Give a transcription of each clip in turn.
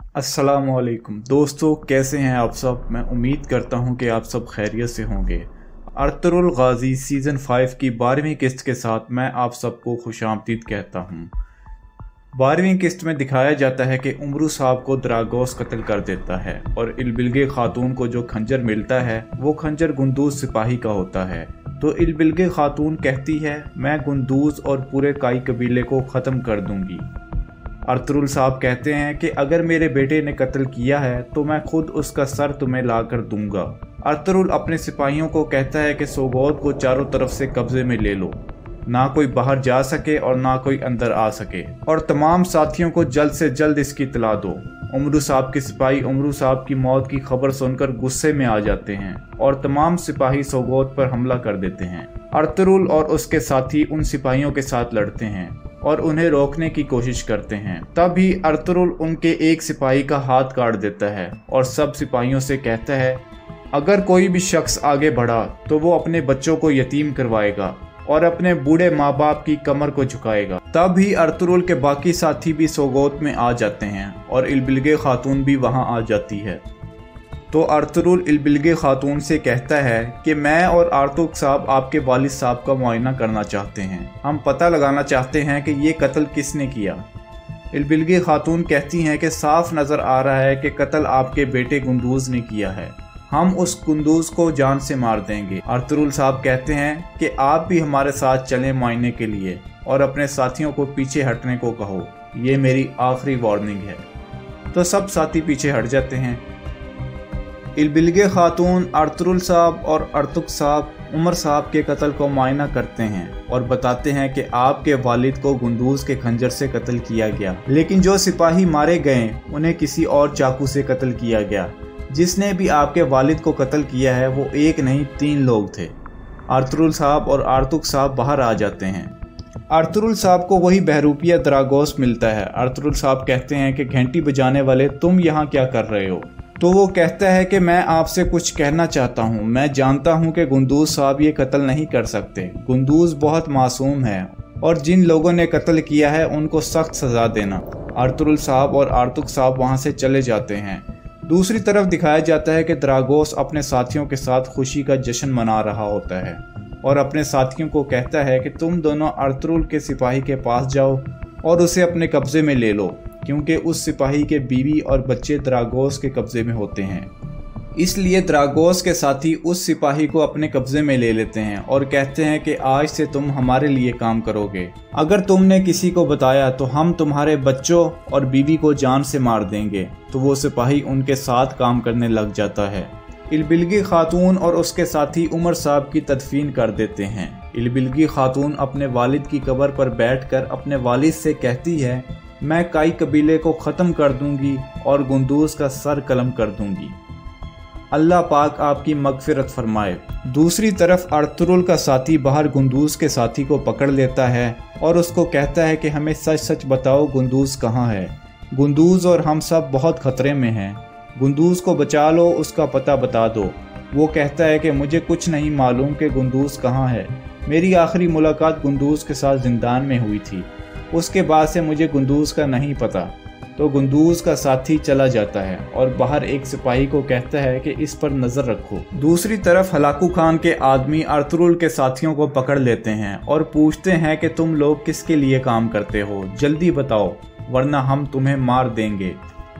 अस्सलामुअलैकुम दोस्तों, कैसे हैं आप सब। मैं उम्मीद करता हूं कि आप सब खैरियत से होंगे। अर्तुगरुल गाजी सीज़न 5 की 12वीं किस्त के साथ मैं आप सबको खुशामदीद कहता हूं। 12वीं किस्त में दिखाया जाता है कि उमरू साहब को द्रागोस कत्ल कर देता है और इल्बिलगे खातून को जो खंजर मिलता है वो खंजर गुंदूज सिपाही का होता है। तो इल्बिलगे खातून कहती है, मैं गुंदूज और पूरे काई कबीले को ख़त्म कर दूंगी। अर्तुगरुल साहब कहते हैं कि अगर मेरे बेटे ने कत्ल किया है तो मैं खुद उसका सर तुम्हें ला कर दूंगा। अर्तुगरुल अपने सिपाहियों को कहता है कि सोगोद को चारों तरफ से कब्जे में ले लो, ना कोई बाहर जा सके और ना कोई अंदर आ सके, और तमाम साथियों को जल्द से जल्द इसकी इत्तला दो। उमरू साहब के सिपाही उमरू साहब की मौत की खबर सुनकर गुस्से में आ जाते हैं और तमाम सिपाही सोगोद पर हमला कर देते हैं। अर्तुगरुल और उसके साथी उन सिपाहियों के साथ लड़ते हैं और उन्हें रोकने की कोशिश करते हैं। तभी अर्तुगरुल उनके एक सिपाही का हाथ काट देता है और सब सिपाहियों से कहता है, अगर कोई भी शख्स आगे बढ़ा तो वो अपने बच्चों को यतीम करवाएगा और अपने बूढ़े माँ बाप की कमर को झुकाएगा। तभी अर्तुगरुल के बाकी साथी भी सोगोद में आ जाते हैं और इल्बिलगे खातून भी वहाँ आ जाती है। तो अर्तुगरुल इल्बिलगे खातून से कहता है कि मैं और आर्तुग साहब आपके वालिद साहब का मुआयना करना चाहते हैं। हम पता लगाना चाहते हैं कि ये कत्ल किसने किया। इल्बिलगे खातून कहती हैं कि साफ नज़र आ रहा है कि कत्ल आपके बेटे गुंदूज ने किया है। हम उस गुंदूज को जान से मार देंगे। अर्तुगरुल साहब कहते हैं कि आप भी हमारे साथ चलें मुआयने के लिए और अपने साथियों को पीछे हटने को कहो, ये मेरी आखिरी वार्निंग है। तो सब साथी पीछे हट जाते हैं। इल्बिलगे खातून अर्तुगरुल साहब और अर्तुग साहब उमर साहब के कत्ल को मुआयना करते हैं और बताते हैं कि आपके वालिद को गुंदूज के खंजर से कत्ल किया गया, लेकिन जो सिपाही मारे गए उन्हें किसी और चाकू से कत्ल किया गया। जिसने भी आपके वालिद को कत्ल किया है वो एक नहीं 3 लोग थे। अर्तुगरुल साहब और आर्तुग साहब बाहर आ जाते हैं। अर्तुगरुल साहब को वही बहरूपिया द्रागोस मिलता है। अर्तुगरुल साहब कहते हैं कि घंटी बजाने वाले, तुम यहाँ क्या कर रहे हो। तो वो कहता है कि मैं आपसे कुछ कहना चाहता हूँ। मैं जानता हूँ कि गुंदूज साहब ये कत्ल नहीं कर सकते। गुंदूज बहुत मासूम है और जिन लोगों ने कत्ल किया है उनको सख्त सज़ा देना। अर्तुगरुल साहब और आर्तुग साहब वहाँ से चले जाते हैं। दूसरी तरफ दिखाया जाता है कि द्रागोस अपने साथियों के साथ खुशी का जश्न मना रहा होता है और अपने साथियों को कहता है कि तुम दोनों अर्तुगरुल के सिपाही के पास जाओ और उसे अपने कब्जे में ले लो, क्योंकि उस सिपाही के बीवी और बच्चे द्रागोस के कब्जे में होते हैं। इसलिए द्रागोस के साथी उस सिपाही को अपने कब्जे में ले लेते हैं और कहते हैं कि आज से तुम हमारे लिए काम करोगे। अगर तुमने किसी को बताया तो हम तुम्हारे बच्चों और बीवी को जान से मार देंगे। तो वो सिपाही उनके साथ काम करने लग जाता है। इल्बिलगे खातून और उसके साथी उमर साहब की तदफीन कर देते हैं। इल्बिलगे खातून अपने वालिद की कब्र पर बैठकर अपने वालिद से कहती है, मैं काई कबीले को ख़त्म कर दूंगी और गुंदूज का सर कलम कर दूंगी। अल्लाह पाक आपकी मगफिरत फरमाए। दूसरी तरफ अर्तुगरुल का साथी बाहर गुंदूज के साथी को पकड़ लेता है और उसको कहता है कि हमें सच सच बताओ, गुंदूज कहाँ है। गुंदूज और हम सब बहुत ख़तरे में हैं। गुंदूज को बचा लो, उसका पता बता दो। वो कहता है कि मुझे कुछ नहीं मालूम कि गुंदूज कहाँ है। मेरी आखिरी मुलाकात गुंदूज के साथ जिंदान में हुई थी, उसके बाद से मुझे गुंदूज का नहीं पता। तो गुंदूज का साथी चला जाता है और बाहर एक सिपाही को कहता है कि इस पर नज़र रखो। दूसरी तरफ हलाकू खान के आदमी अर्तुगरुल के साथियों को पकड़ लेते हैं और पूछते हैं कि तुम लोग किसके लिए काम करते हो, जल्दी बताओ वरना हम तुम्हें मार देंगे।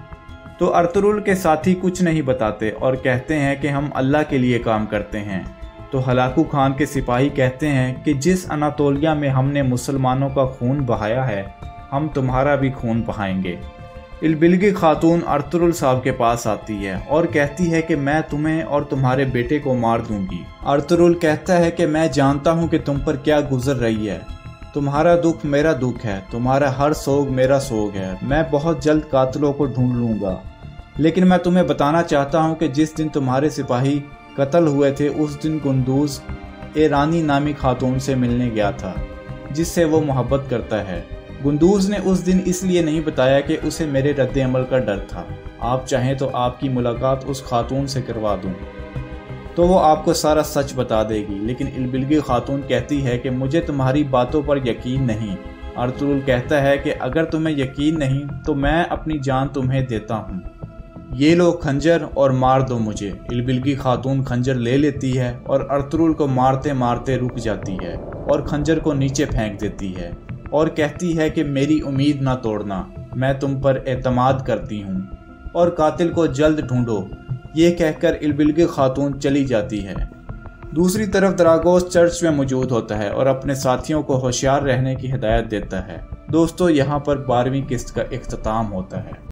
तो अर्तुगरुल के साथी कुछ नहीं बताते और कहते हैं कि हम अल्लाह के लिए काम करते हैं। तो हलाकू खान के सिपाही कहते हैं कि जिस अनातोलिया में हमने मुसलमानों का खून बहाया है, हम तुम्हारा भी खून बहाएंगे। इल्बिलगे खातून अर्तुगरुल साहब के पास आती है और कहती है कि मैं तुम्हें और तुम्हारे बेटे को मार दूंगी। अर्तुगरुल कहता है कि मैं जानता हूँ कि तुम पर क्या गुजर रही है। तुम्हारा दुख मेरा दुख है, तुम्हारा हर सोग मेरा सोग है। मैं बहुत जल्द कातिलों को ढूंढ लूँगा, लेकिन मैं तुम्हें बताना चाहता हूँ कि जिस दिन तुम्हारे सिपाही कत्ल हुए थे उस दिन गुंदूज रानी नामी खातून से मिलने गया था, जिससे वो मोहब्बत करता है। गुंदूज ने उस दिन इसलिए नहीं बताया कि उसे मेरे रद्द अमल का डर था। आप चाहें तो आपकी मुलाकात उस खातून से करवा दूं, तो वो आपको सारा सच बता देगी। लेकिन इल्बिलगे खातून कहती है कि मुझे तुम्हारी बातों पर यकीन नहीं। ارطغرل کہتا ہے کہ اگر تمہیں یقین نہیں تو میں اپنی جان تمہیں دیتا ہوں، یہ لو خنجر اور مار دو مجھے۔ البلگی خاتون خنجر لے لیتی ہے اور ارطغرل کو مارتے مارتے رک جاتی ہے اور خنجر کو نیچے پھینک دیتی ہے اور کہتی ہے کہ میری امید نہ توڑنا، میں تم پر اعتماد کرتی ہوں اور قاتل کو جلد ڈھونڈو۔ یہ کہہ کر البلگی خاتون چلی جاتی ہے۔ دوسری طرف دراگوس چرچ میں موجود ہوتا ہے اور اپنے ساتھیوں کو ہوشیار رہنے کی ہدایت دیتا ہے۔ دوستو، یہاں پر 12ویں قسط کا اختتام ہوتا ہے۔